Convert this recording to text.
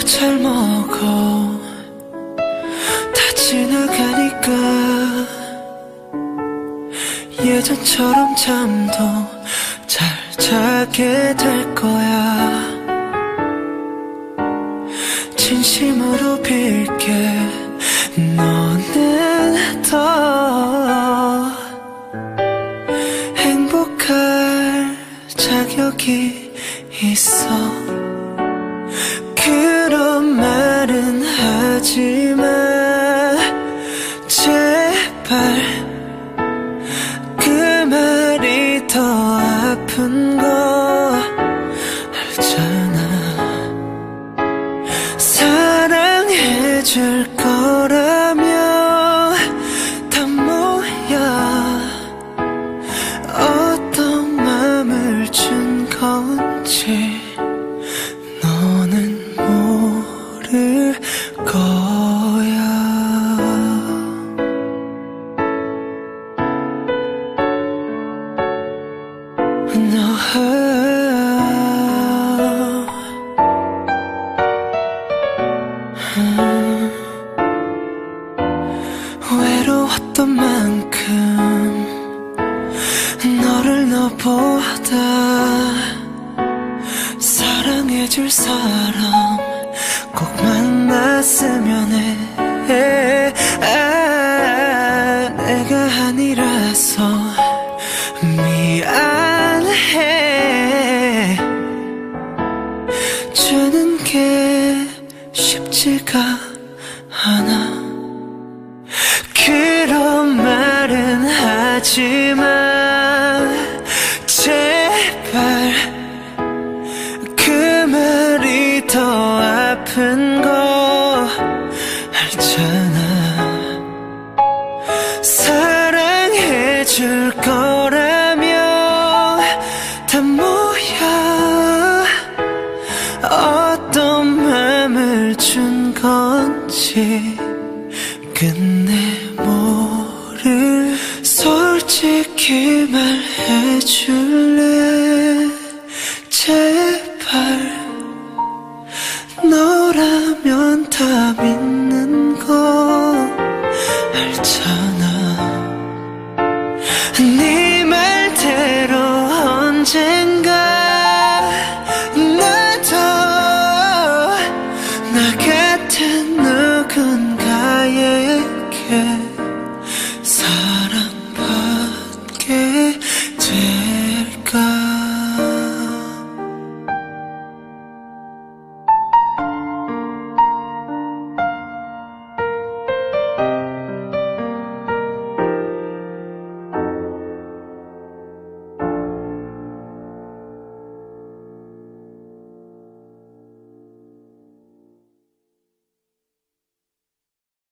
잘 먹어 다 지나가니까 예전처럼 잠도 잘 자게 될 거야. 진심으로 빌게 너는 더 행복할 자격이 있어. 그런 말은 하지마 제발. 그 말이 더 아픈 거 알잖아. 사랑해줄 거라면 다 뭐야. 어떤 맘을 준 건지 너는 모를 거야. No. 외로웠던 만큼 너를 너보다 사랑해줄 사람 꼭 만났으면 해. 내가 아니라서 미안해. 주는 게 쉽지가 않아. 그런 말은 하지마 제발. 그 말이 더 아픈 거 알잖아. 사랑해줄 거라면 다 뭐야. 어떤 맘을 준 건지 끝내 모를. 솔직히 말해줄래 제발. 너라면 다 믿는 거 알잖아. 네 말대로 언젠가